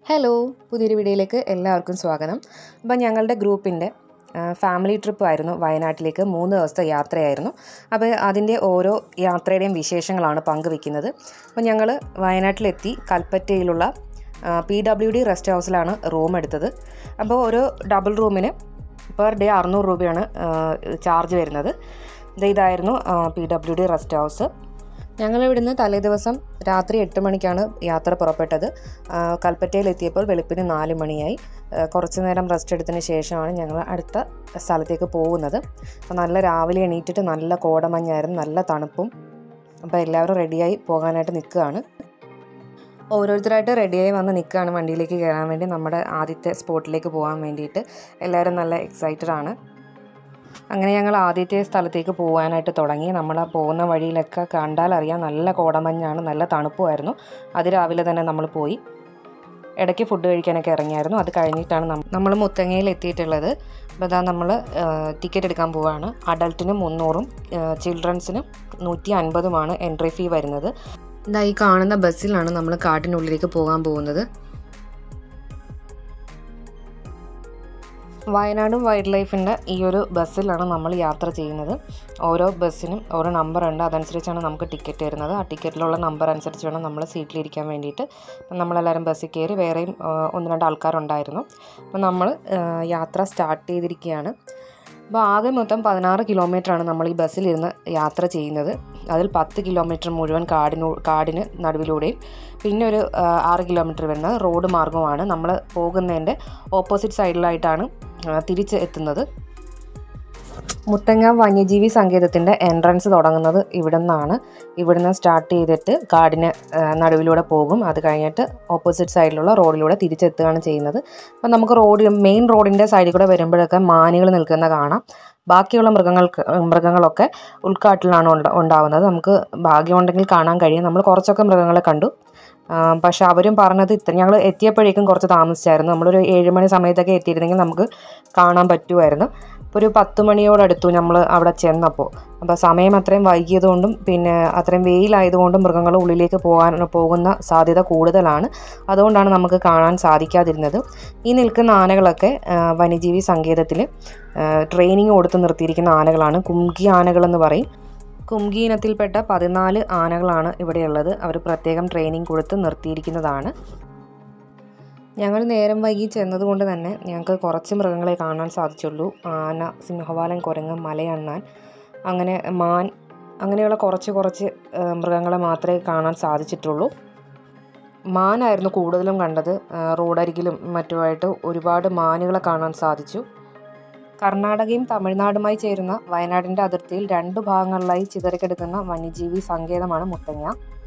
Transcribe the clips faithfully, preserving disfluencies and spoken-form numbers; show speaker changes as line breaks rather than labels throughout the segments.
Hello, പുതിയൊരു വീഡിയോയിലേക്ക് എല്ലാവർക്കും സ്വാഗതം. അപ്പോൾ ഞങ്ങളുടെ ഗ്രൂപ്പിൻ്റെ ഫാമിലി ട്രിപ്പായിരുന്നു വയനാട്ടിലേക്ക്. മൂന്ന് ദിവസത്തെ യാത്രയായിരുന്നു. അപ്പോൾ അതിൻ്റെ ഓരോ യാത്രയുടെയും വിശേഷങ്ങളാണ് പങ്കുവെക്കുന്നത്. അപ്പോൾ ഞങ്ങൾ വയനാട്ടിലെത്തി കൽപ്പറ്റയിലുള്ള പി ഡബ്ല്യു ഡി റെസ്റ്റ് ഹൗസിലാണ് റൂം എടുത്തത്. അപ്പോൾ ഒരു ഡബിൾ റൂമിന് പെർ ഡേ അറുന്നൂറ് രൂപയാണ് ചാർജ് വരുന്നത്. ഇതായിരുന്നു P W D rest house. ഞങ്ങളിവിടുന്ന് തലേ ദിവസം രാത്രി എട്ട് മണിക്കാണ് യാത്ര പുറപ്പെട്ടത്. കൽപ്പറ്റയിലെത്തിയപ്പോൾ വെളുപ്പിന് നാല് മണിയായി. കുറച്ച് നേരം റെസ്റ്റ് എടുത്തതിന് ശേഷമാണ് ഞങ്ങൾ അടുത്ത സ്ഥലത്തേക്ക് പോകുന്നത്. അപ്പോൾ നല്ല രാവിലെ എണീറ്റിട്ട് നല്ല കോടമഞ്ഞായിരുന്നു, നല്ല തണുപ്പും. അപ്പോൾ എല്ലാവരും റെഡിയായി പോകാനായിട്ട് നിൽക്കുകയാണ്. ഓരോരുത്തരായിട്ട് റെഡിയായി വന്ന് നിൽക്കുകയാണ് വണ്ടിയിലേക്ക് കയറാൻ വേണ്ടി, നമ്മുടെ ആദ്യത്തെ സ്പോട്ടിലേക്ക് പോകാൻ വേണ്ടിയിട്ട്. എല്ലാവരും നല്ല എക്സൈറ്റഡ് ആണ്. അങ്ങനെ ഞങ്ങൾ ആദ്യത്തെ സ്ഥലത്തേക്ക് പോകാനായിട്ട് തുടങ്ങി. നമ്മൾ പോകുന്ന വഴിയിലൊക്കെ കണ്ടാലറിയാം നല്ല കോടമഞ്ഞാണ്, നല്ല തണുപ്പുമായിരുന്നു. അതിരാവിലെ തന്നെ നമ്മൾ പോയി ഇടയ്ക്ക് ഫുഡ് കഴിക്കാനൊക്കെ ഇറങ്ങിയായിരുന്നു. അത് കഴിഞ്ഞിട്ടാണ് നമ്മൾ മുത്തങ്ങയിൽ എത്തിയിട്ടുള്ളത്. അപ്പോൾ അതാ നമ്മൾ ടിക്കറ്റ് എടുക്കാൻ പോവുകയാണ്. അഡൾട്ടിന് മുന്നൂറും ചിൽഡ്രൻസിന് നൂറ്റി അൻപതുമാണ് എൻട്രി ഫീ വരുന്നത്. ഇതാ ഈ കാണുന്ന ബസ്സിലാണ് നമ്മൾ കാട്ടിനുള്ളിലേക്ക് പോകാൻ പോകുന്നത്. വയനാട് വൈൽഡ് ലൈഫിൻ്റെ ഈ ഒരു ബസ്സിലാണ് നമ്മൾ യാത്ര ചെയ്യുന്നത്. ഓരോ ബസ്സിനും ഓരോ നമ്പറുണ്ട്, അതനുസരിച്ചാണ് നമുക്ക് ടിക്കറ്റ് തരുന്നത്. ആ ടിക്കറ്റിലുള്ള നമ്പർ അനുസരിച്ച് വേണം നമ്മൾ സീറ്റിലിരിക്കാൻ വേണ്ടിയിട്ട്. നമ്മളെല്ലാവരും ബസ്സിൽ കയറി. വേറെയും ഒന്ന് രണ്ട് ആൾക്കാരുണ്ടായിരുന്നു. അപ്പോൾ നമ്മൾ യാത്ര സ്റ്റാർട്ട് ചെയ്തിരിക്കുകയാണ്. അപ്പോൾ ആകെ മൊത്തം പതിനാറ് കിലോമീറ്ററാണ് നമ്മൾ ഈ ബസ്സിലിരുന്ന് യാത്ര ചെയ്യുന്നത്. അതിൽ പത്ത് കിലോമീറ്റർ മുഴുവൻ കാടിനു കാടിന് നടുവിലൂടെയും പിന്നെ ഒരു ആറ് കിലോമീറ്റർ വരുന്നത് റോഡ് മാർഗമാണ്. നമ്മൾ പോകുന്നതിൻ്റെ ഓപ്പോസിറ്റ് സൈഡിലായിട്ടാണ് തിരിച്ച് എത്തുന്നത്. മുത്തങ്ങ വന്യജീവി സങ്കേതത്തിൻ്റെ എൻട്രൻസ് തുടങ്ങുന്നത് ഇവിടെ നിന്നാണ്. ഇവിടുന്ന് സ്റ്റാർട്ട് ചെയ്തിട്ട് കാടിന് നടുവിലൂടെ പോകും. അത് കഴിഞ്ഞിട്ട് ഓപ്പോസിറ്റ് സൈഡിലുള്ള റോഡിലൂടെ തിരിച്ചെത്തുകയാണ് ചെയ്യുന്നത്. അപ്പം നമുക്ക് റോഡ് മെയിൻ റോഡിൻ്റെ സൈഡിൽ കൂടെ വരുമ്പോഴൊക്കെ മാനുകൾ നിൽക്കുന്ന കാണാം. ബാക്കിയുള്ള മൃഗങ്ങൾക്ക് മൃഗങ്ങളൊക്കെ ഉൾക്കാട്ടിലാണ് ഉണ്ടാവുന്നത്. നമുക്ക് ഭാഗ്യമുണ്ടെങ്കിൽ കാണാൻ കഴിയും. നമ്മൾ കുറച്ചൊക്കെ മൃഗങ്ങളെ കണ്ടു. പക്ഷെ അവരും പറഞ്ഞത് ഇത്ര ഞങ്ങൾ എത്തിയപ്പോഴേക്കും കുറച്ച് താമസിച്ചായിരുന്നു. നമ്മളൊരു ഏഴ് മണി സമയത്തൊക്കെ എത്തിയിരുന്നെങ്കിൽ നമുക്ക് കാണാൻ പറ്റുമായിരുന്നു. ഇപ്പോൾ ഒരു പത്ത് മണിയോടടുത്തു നമ്മൾ അവിടെ ചെന്നപ്പോൾ. അപ്പോൾ സമയം അത്രയും വൈകിയതുകൊണ്ടും പിന്നെ അത്രയും വെയിലായതുകൊണ്ടും മൃഗങ്ങൾ ഉള്ളിലേക്ക് പോകാൻ പോകുന്ന സാധ്യത കൂടുതലാണ്. അതുകൊണ്ടാണ് നമുക്ക് കാണാൻ സാധിക്കാതിരുന്നത്. ഈ നിൽക്കുന്ന ആനകളൊക്കെ വന്യജീവി സങ്കേതത്തിൽ ട്രെയിനിങ് കൊടുത്ത് നിർത്തിയിരിക്കുന്ന ആനകളാണ്. കുംകി ആനകളെന്ന് പറയും. കുംകി ഇനത്തിൽപ്പെട്ട പതിനാല് ആനകളാണ് ഇവിടെയുള്ളത്. അവർ പ്രത്യേകം ട്രെയിനിങ് കൊടുത്ത് നിർത്തിയിരിക്കുന്നതാണ്. ഞങ്ങൾ നേരം വൈകി ചെന്നതുകൊണ്ട് തന്നെ ഞങ്ങൾക്ക് കുറച്ച് മൃഗങ്ങളെ കാണാൻ സാധിച്ചുള്ളൂ. ആന, സിംഹവാലൻ, കുരങ്ങ്, മലയണ്ണാൻ, അങ്ങനെ മാൻ, അങ്ങനെയുള്ള കുറച്ച് കുറച്ച് മൃഗങ്ങളെ മാത്രമേ കാണാൻ സാധിച്ചിട്ടുള്ളൂ. മാനായിരുന്നു കൂടുതലും കണ്ടത്. റോഡരികിലും മറ്റുമായിട്ട് ഒരുപാട് മാനുകളെ കാണാൻ സാധിച്ചു. കർണാടകയും തമിഴ്നാടുമായി ചേരുന്ന വയനാടിൻ്റെ അതിർത്തിയിൽ രണ്ടു ഭാഗങ്ങളിലായി ചിതറിക്കിടക്കുന്ന വന്യജീവി സങ്കേതമാണ് മുത്തങ്ങ.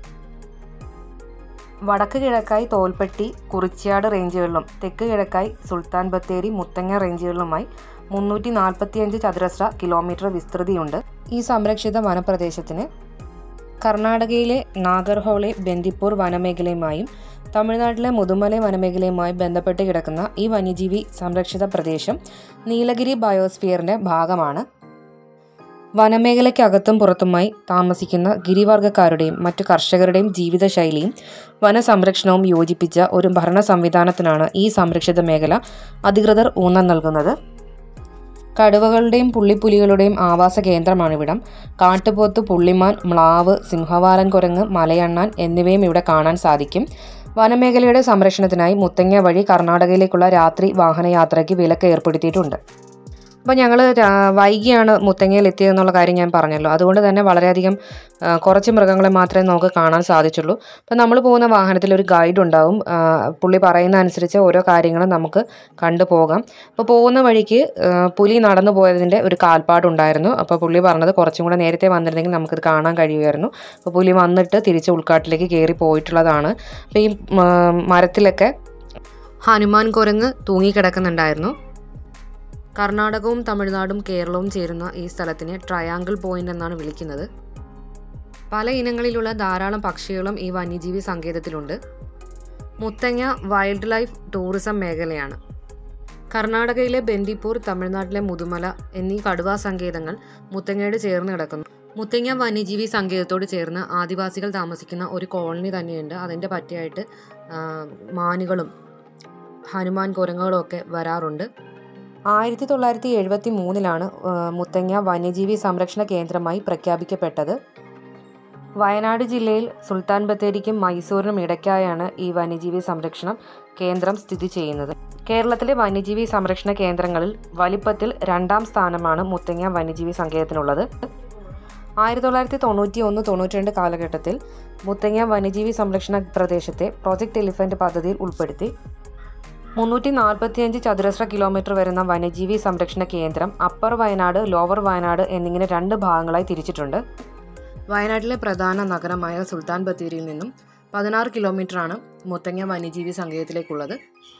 വടക്ക് കിഴക്കായി തോൽപ്പെട്ടി, കുറിച്യാട് റേഞ്ചുകളിലും തെക്ക് കിഴക്കായി സുൽത്താൻ ബത്തേരി, മുത്തങ്ങ റേഞ്ചുകളിലുമായി മുന്നൂറ്റി നാൽപ്പത്തിയഞ്ച് ചതുരശ്ര കിലോമീറ്റർ വിസ്തൃതിയുണ്ട്. ഈ സംരക്ഷിത വനപ്രദേശത്തിന് കർണാടകയിലെ നാഗർഹോളെ ബന്ദിപ്പൂർ വനമേഖലയുമായും തമിഴ്നാട്ടിലെ മുതുമല വനമേഖലയുമായി ബന്ധപ്പെട്ട് കിടക്കുന്ന ഈ വന്യജീവി സംരക്ഷിത പ്രദേശം നീലഗിരി ബയോസ്ഫിയറിൻ്റെ ഭാഗമാണ്. വനമേഖലയ്ക്കകത്തും പുറത്തുമായി താമസിക്കുന്ന ഗിരിവർഗ്ഗക്കാരുടെയും മറ്റു കർഷകരുടെയും ജീവിതശൈലിയും വനസംരക്ഷണവും യോജിപ്പിച്ച ഒരു ഭരണ സംവിധാനത്തിനാണ് ഈ സംരക്ഷിത മേഖല അധികൃതർ ഊന്നൽ നൽകുന്നത്. കടുവകളുടെയും പുള്ളിപ്പുലികളുടെയും ആവാസ കേന്ദ്രമാണിവിടം. കാട്ടുപോത്ത്, പുള്ളിമാൻ, മ്ലാവ്, സിംഹവാലൻ കുരങ്ങ്, മലയണ്ണാൻ എന്നിവയും ഇവിടെ കാണാൻ സാധിക്കും. വനമേഖലയുടെ സംരക്ഷണത്തിനായി മുത്തങ്ങ വഴി കർണാടകയിലേക്കുള്ള രാത്രി വാഹനയാത്രയ്ക്ക് വിലക്ക് ഏർപ്പെടുത്തിയിട്ടുണ്ട്. അപ്പോൾ ഞങ്ങൾ വൈകിയാണ് മുത്തങ്ങയിൽ എത്തിയതെന്നുള്ള കാര്യം ഞാൻ പറഞ്ഞല്ലോ. അതുകൊണ്ട് തന്നെ വളരെയധികം കുറച്ച് മൃഗങ്ങളെ മാത്രമേ നമുക്ക് കാണാൻ സാധിച്ചുള്ളൂ. അപ്പോൾ നമ്മൾ പോകുന്ന വാഹനത്തിൽ ഒരു ഗൈഡ് ഉണ്ടാവും. പുള്ളി പറയുന്ന അനുസരിച്ച് ഓരോ കാര്യങ്ങളും നമുക്ക് കണ്ടു പോകാം. അപ്പോൾ പോകുന്ന വഴിക്ക് പുലി നടന്നു പോയതിൻ്റെ ഒരു കാൽപ്പാടുണ്ടായിരുന്നു. അപ്പോൾ പുള്ളി പറഞ്ഞത് കുറച്ചും കൂടെ നേരത്തെ വന്നിരുന്നെങ്കിൽ നമുക്കിത് കാണാൻ കഴിയുമായിരുന്നു. അപ്പോൾ പുലി വന്നിട്ട് തിരിച്ച് ഉൾക്കാട്ടിലേക്ക് കയറി പോയിട്ടുള്ളതാണ്. അപ്പോൾ ഈ മരത്തിലൊക്കെ ഹനുമാൻ കുരങ്ങ് തൂങ്ങിക്കിടക്കുന്നുണ്ടായിരുന്നു. കർണാടകവും തമിഴ്നാടും കേരളവും ചേരുന്ന ഈ സ്ഥലത്തിനെ ട്രയാങ്കിൾ പോയിന്റ് എന്നാണ് വിളിക്കുന്നത്. പല ഇനങ്ങളിലുള്ള ധാരാളം പക്ഷികളും ഈ വന്യജീവി സങ്കേതത്തിലുണ്ട്. മുത്തങ്ങ വൈൽഡ് ലൈഫ് ടൂറിസം മേഖലയാണ്. കർണാടകയിലെ ബന്ദിപ്പൂർ, തമിഴ്നാട്ടിലെ മുതുമല എന്നീ കടുവാ സങ്കേതങ്ങൾ മുത്തങ്ങയോട് ചേർന്ന് കിടക്കുന്നു. മുത്തങ്ങ വന്യജീവി സങ്കേതത്തോട് ചേർന്ന് ആദിവാസികൾ താമസിക്കുന്ന ഒരു കോളനി തന്നെയുണ്ട്. അതിൻ്റെ പറ്റിയായിട്ട് മാനുകളും ഹനുമാൻ കുരങ്ങുകളും ഒക്കെ വരാറുണ്ട്. ആയിരത്തി തൊള്ളായിരത്തി എഴുപത്തി മൂന്നിലാണ് മുത്തങ്ങ വന്യജീവി സംരക്ഷണ കേന്ദ്രമായി പ്രഖ്യാപിക്കപ്പെട്ടത്. വയനാട് ജില്ലയിൽ സുൽത്താൻ ബത്തേരിക്കും മൈസൂരിനും ഇടയ്ക്കായാണ് ഈ വന്യജീവി സംരക്ഷണ കേന്ദ്രം സ്ഥിതി ചെയ്യുന്നത്. കേരളത്തിലെ വന്യജീവി സംരക്ഷണ കേന്ദ്രങ്ങളിൽ വലിപ്പത്തിൽ രണ്ടാം സ്ഥാനമാണ് മുത്തങ്ങ വന്യജീവി സങ്കേതത്തിനുള്ളത്. ആയിരത്തി തൊള്ളായിരത്തി തൊണ്ണൂറ്റി ഒന്ന് തൊണ്ണൂറ്റി രണ്ട് കാലഘട്ടത്തിൽ മുത്തങ്ങ വന്യജീവി സംരക്ഷണ പ്രദേശത്തെ പ്രോജക്റ്റ് എലിഫന്റ് പദ്ധതിയിൽ ഉൾപ്പെടുത്തി. മുന്നൂറ്റി നാൽപ്പത്തിയഞ്ച് ചതുരശ്ര കിലോമീറ്റർ വരുന്ന വന്യജീവി സംരക്ഷണ കേന്ദ്രം അപ്പർ വയനാട്, ലോവർ വയനാട് എന്നിങ്ങനെ രണ്ട് ഭാഗങ്ങളായി തിരിച്ചിട്ടുണ്ട്. വയനാട്ടിലെ പ്രധാന നഗരമായ സുൽത്താൻ ബത്തേരിയിൽ നിന്നും പതിനാറ് കിലോമീറ്ററാണ് മുത്തങ്ങ വന്യജീവി സങ്കേതത്തിലേക്കുള്ളത്.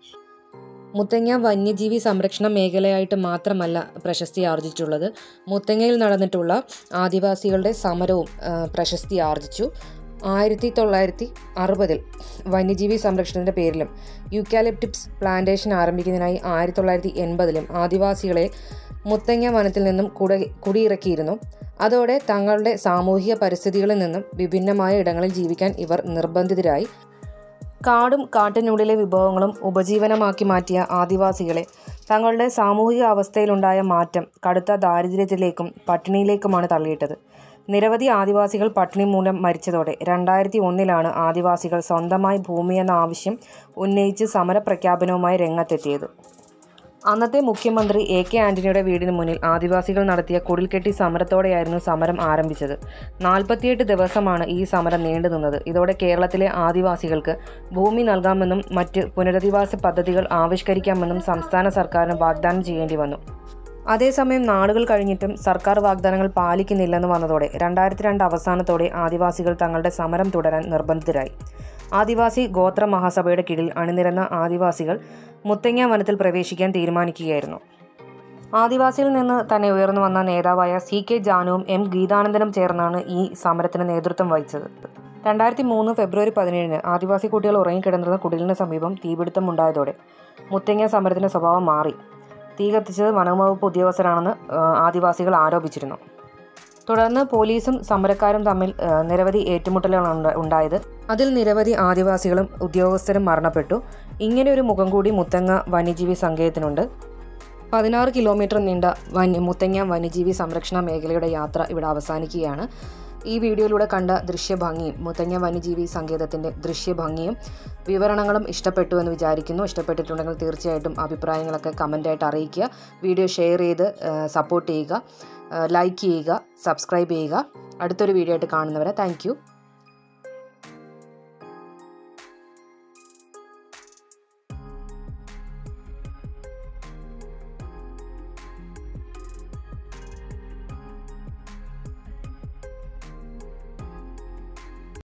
മുത്തങ്ങ വന്യജീവി സംരക്ഷണ മേഖലയായിട്ട് മാത്രമല്ല പ്രശസ്തി ആർജിച്ചിട്ടുള്ളത്. മുത്തങ്ങയിൽ നടന്നിട്ടുള്ള ആദിവാസികളുടെ സമരവും പ്രശസ്തി ആർജിച്ചു. ആയിരത്തി തൊള്ളായിരത്തി അറുപതിൽ വന്യജീവി സംരക്ഷണത്തിൻ്റെ പേരിലും യൂക്കാലിപ്റ്റിക്സ് പ്ലാന്റേഷൻ ആരംഭിക്കുന്നതിനായി ആയിരത്തി തൊള്ളായിരത്തി എൺപതിലും ആദിവാസികളെ മുത്തങ്ങ വനത്തിൽ നിന്നും കുട കുടിയിറക്കിയിരുന്നു. അതോടെ തങ്ങളുടെ സാമൂഹിക പരിസ്ഥിതികളിൽ നിന്നും വിഭിന്നമായ ഇടങ്ങളിൽ ജീവിക്കാൻ ഇവർ നിർബന്ധിതരായി. കാടും കാട്ടിനുള്ളിലെ വിഭവങ്ങളും ഉപജീവനമാക്കി മാറ്റിയ ആദിവാസികളെ തങ്ങളുടെ സാമൂഹിക അവസ്ഥയിലുണ്ടായ മാറ്റം കടുത്ത ദാരിദ്ര്യത്തിലേക്കും പട്ടിണിയിലേക്കുമാണ് തള്ളിയിട്ടത്. നിരവധി ആദിവാസികൾ പട്ടിണി മൂലം മരിച്ചതോടെ രണ്ടായിരത്തി ഒന്നിലാണ് ആദിവാസികൾ സ്വന്തമായി ഭൂമിയെന്ന ആവശ്യം ഉന്നയിച്ച് സമരപ്രഖ്യാപനവുമായി രംഗത്തെത്തിയത്. അന്നത്തെ മുഖ്യമന്ത്രി എ കെ ആന്റണിയുടെ വീടിന് മുന്നിൽ ആദിവാസികൾ നടത്തിയ കുടിൽകെട്ടി സമരത്തോടെയായിരുന്നു സമരം ആരംഭിച്ചത്. നാൽപ്പത്തിയെട്ട് ദിവസമാണ് ഈ സമരം നീണ്ടുനിന്നത്. ഇതോടെ കേരളത്തിലെ ആദിവാസികൾക്ക് ഭൂമി നൽകാമെന്നും മറ്റ് പുനരധിവാസ പദ്ധതികൾ ആവിഷ്കരിക്കാമെന്നും സംസ്ഥാന സർക്കാരിന് വാഗ്ദാനം ചെയ്യേണ്ടി വന്നു. അതേസമയം നാളുകൾ കഴിഞ്ഞിട്ടും സർക്കാർ വാഗ്ദാനങ്ങൾ പാലിക്കുന്നില്ലെന്ന് വന്നതോടെ രണ്ടായിരത്തി രണ്ട് അവസാനത്തോടെ ആദിവാസികൾ തങ്ങളുടെ സമരം തുടരാൻ നിർബന്ധിതരായി. ആദിവാസി ഗോത്ര മഹാസഭയുടെ കീഴിൽ അണിനിരന്ന ആദിവാസികൾ മുത്തങ്ങ വനത്തിൽ പ്രവേശിക്കാൻ തീരുമാനിക്കുകയായിരുന്നു. ആദിവാസിയിൽ നിന്ന് തന്നെ ഉയർന്നു വന്ന നേതാവായ സി കെ ജാനുവും എം ഗീതാനന്ദനും ചേർന്നാണ് ഈ സമരത്തിന് നേതൃത്വം വഹിച്ചത്. രണ്ടായിരത്തി മൂന്ന് ഫെബ്രുവരി പതിനേഴിന് ആദിവാസി കുട്ടികൾ ഉറങ്ങിക്കിടന്നിരുന്ന കുടിലിന് സമീപം തീപിടുത്തമുണ്ടായതോടെ മുത്തങ്ങ സമരത്തിൻ്റെ സ്വഭാവം മാറി. തീ കത്തിച്ചത് വനംവകുപ്പ് ഉദ്യോഗസ്ഥരാണെന്ന് ആദിവാസികൾ ആരോപിച്ചിരുന്നു. തുടർന്ന് പോലീസും സമരക്കാരും തമ്മിൽ നിരവധി ഏറ്റുമുട്ടലുകളാണ് ഉണ്ടായത്. അതിൽ നിരവധി ആദിവാസികളും ഉദ്യോഗസ്ഥരും മരണപ്പെട്ടു. ഇങ്ങനെ ഒരു മുഖം കൂടി മുത്തങ്ങ വന്യജീവി സങ്കേതത്തിനുണ്ട്. പതിനാറ് കിലോമീറ്റർ നീണ്ട വന്യ മുത്തങ്ങ വന്യജീവി സംരക്ഷണ മേഖലയുടെ യാത്ര ഇവിടെ അവസാനിക്കുകയാണ്. ഈ വീഡിയോയിലൂടെ കണ്ട ദൃശ്യഭംഗിയും മുത്തങ്ങ വന്യജീവി സങ്കേതത്തിൻ്റെ ദൃശ്യഭംഗിയും വിവരണങ്ങളും ഇഷ്ടപ്പെട്ടു എന്ന് വിചാരിക്കുന്നു. ഇഷ്ടപ്പെട്ടിട്ടുണ്ടെങ്കിൽ തീർച്ചയായിട്ടും അഭിപ്രായങ്ങളൊക്കെ കമൻ്റായിട്ട് അറിയിക്കുക. വീഡിയോ ഷെയർ ചെയ്ത് സപ്പോർട്ട് ചെയ്യുക, ലൈക്ക് ചെയ്യുക, സബ്സ്ക്രൈബ് ചെയ്യുക. അടുത്തൊരു വീഡിയോ ആയിട്ട് കാണുന്നവരെ താങ്ക് യു.